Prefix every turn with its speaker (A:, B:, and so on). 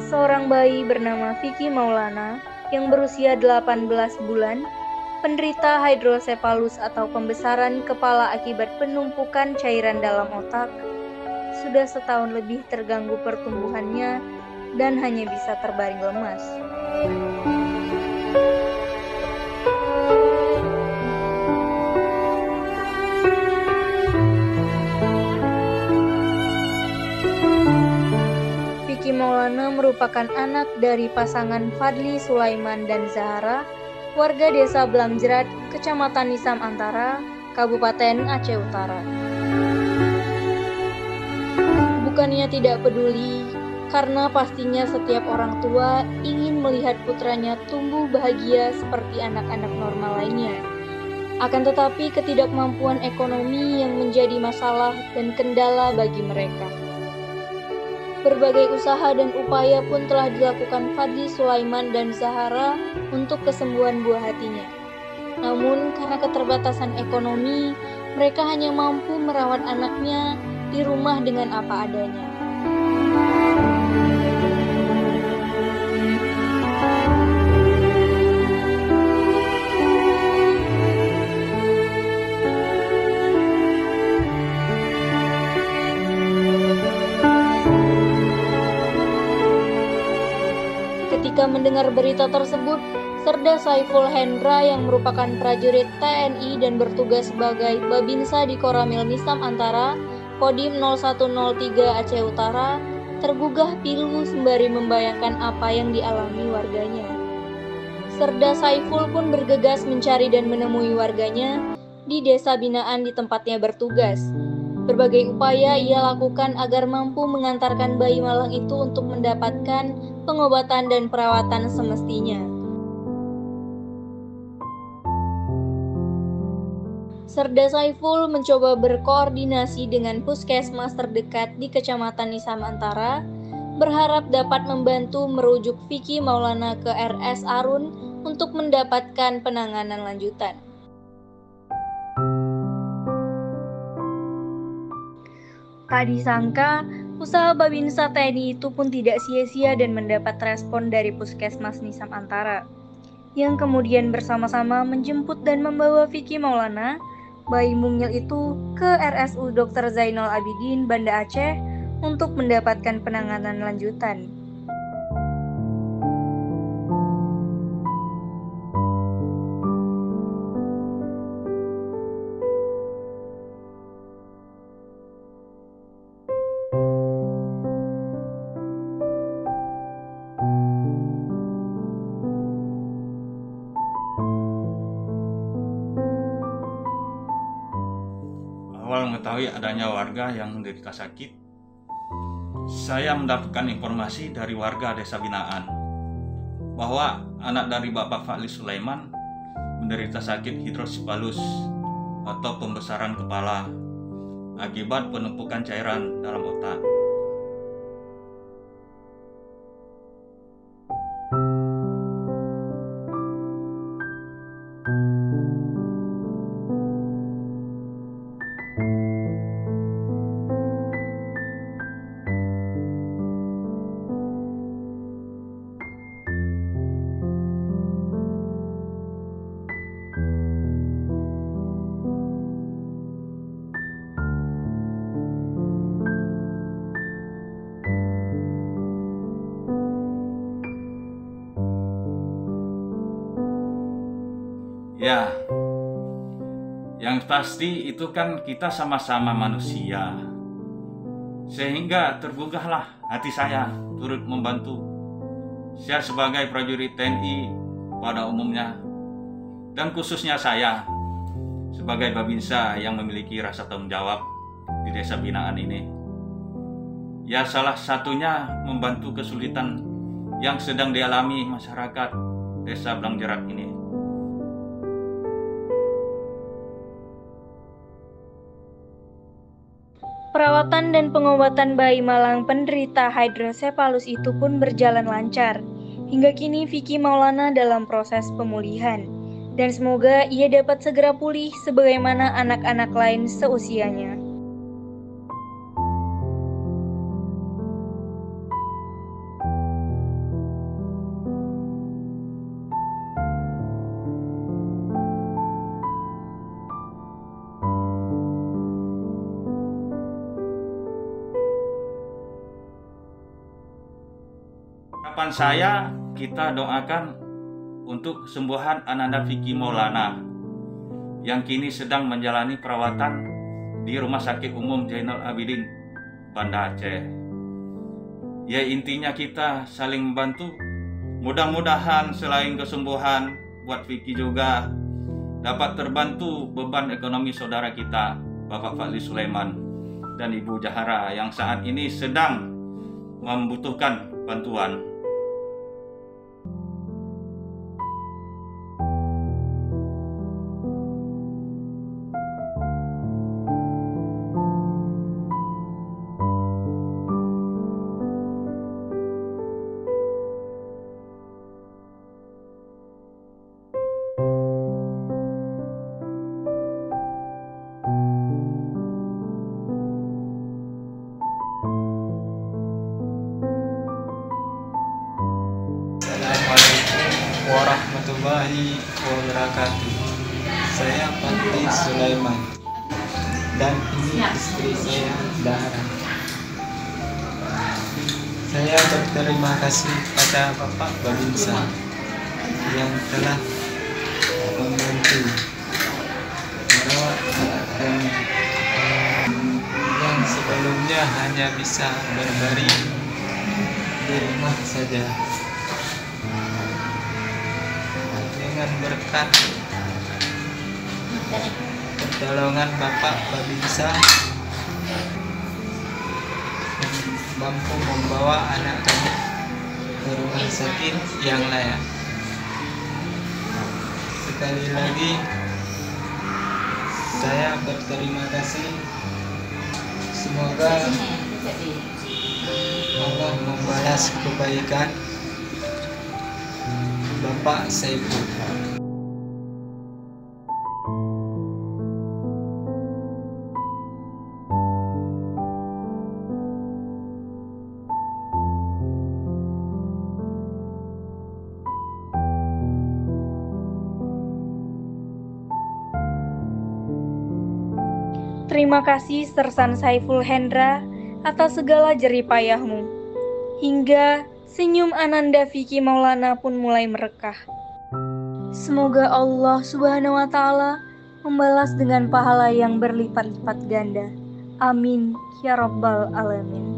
A: seorang bayi bernama Vicky Maulana yang berusia 18 bulan, penderita hidrosepalus atau pembesaran kepala akibat penumpukan cairan dalam otak, sudah setahun lebih terganggu pertumbuhannya dan hanya bisa terbaring lemas. Vicky Maulana merupakan anak dari pasangan Fadli Sulaiman dan Zahara, warga desa Blamjerat, Kecamatan Nisam Antara, Kabupaten Aceh Utara. Bukannya tidak peduli, karena pastinya setiap orang tua ingin melihat putranya tumbuh bahagia seperti anak-anak normal lainnya. Akan tetapi ketidakmampuan ekonomi yang menjadi masalah dan kendala bagi mereka. Berbagai usaha dan upaya pun telah dilakukan Fadli Sulaiman dan Zahara untuk kesembuhan buah hatinya. Namun karena keterbatasan ekonomi, mereka hanya mampu merawat anaknya di rumah dengan apa adanya. Ketika mendengar berita tersebut, Serda Saiful Hendra yang merupakan prajurit TNI dan bertugas sebagai Babinsa di Koramil Nisam Antara, Kodim 0103 Aceh Utara, tergugah pilu sembari membayangkan apa yang dialami warganya. Serda Saiful pun bergegas mencari dan menemui warganya di desa binaan di tempatnya bertugas. Berbagai upaya ia lakukan agar mampu mengantarkan bayi malang itu untuk mendapatkan pengobatan dan perawatan semestinya. Serda Saiful mencoba berkoordinasi dengan puskesmas terdekat di Kecamatan Nisam Antara, berharap dapat membantu merujuk Vicky Maulana ke RS Arun untuk mendapatkan penanganan lanjutan. Tak disangka, usaha Babinsa TNI itu pun tidak sia-sia dan mendapat respon dari Puskesmas Nisam Antara, yang kemudian bersama-sama menjemput dan membawa Vicky Maulana, bayi mungil itu, ke RSU Dr. Zainal Abidin, Banda Aceh, untuk mendapatkan penanganan lanjutan.
B: Awal mengetahui adanya warga yang menderita sakit, saya mendapatkan informasi dari warga desa binaan bahwa anak dari Bapak Fadli Sulaiman menderita sakit hidrosipalus atau pembesaran kepala akibat penumpukan cairan dalam otak. Ya, yang pasti itu kan kita sama-sama manusia, sehingga tergugahlah hati saya turut membantu. Saya sebagai prajurit TNI pada umumnya, dan khususnya saya sebagai Babinsa yang memiliki rasa tanggung jawab di desa binaan ini. Ya, salah satunya membantu kesulitan yang sedang dialami masyarakat desa Blamjerat ini.
A: Perawatan dan pengobatan bayi malang penderita hidrosepalus itu pun berjalan lancar. Hingga kini Vicky Maulana dalam proses pemulihan. Dan semoga ia dapat segera pulih sebagaimana anak-anak lain seusianya.
B: Harapan saya, kita doakan untuk kesembuhan Ananda Vicky Maulana yang kini sedang menjalani perawatan di Rumah Sakit Umum Zainal Abidin, Banda Aceh. Ya, intinya kita saling membantu. Mudah-mudahan selain kesembuhan buat Vicky juga dapat terbantu beban ekonomi saudara kita, Bapak Fadli Sulaiman dan Ibu Jahara yang saat ini sedang membutuhkan bantuan.
C: Assalamualaikum warahmatullahi wabarakatuh. Saya Fadli Sulaiman dan ini istri saya Dara. Saya berterima kasih pada Bapak Babinsa yang telah membantu merawat dan yang sebelumnya hanya bisa berbaring di rumah saja. Dengan berkat pertolongan Bapak Babinsa yang mampu membawa anak kami ke rumah sakit yang layak. Sekali lagi saya berterima kasih. Semoga Allah membalas kebaikan Bapak Saiful.
A: Terima kasih Sersan Saiful Hendra atas segala jeripayahmu. Hingga senyum Ananda Vicky Maulana pun mulai merekah. Semoga Allah Subhanahu wa Ta'ala membalas dengan pahala yang berlipat-lipat ganda. Amin ya Rabbal Alamin.